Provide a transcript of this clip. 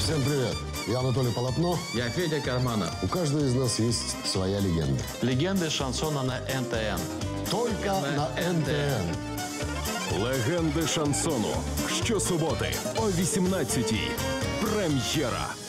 Всем привет. Я Анатолий Полотно. Я Федя Карманов. У каждого из нас есть своя легенда. Легенды шансона на НТН. Только на НТН. Легенди шансону. Щосуботи о 18-й. Прем'єра.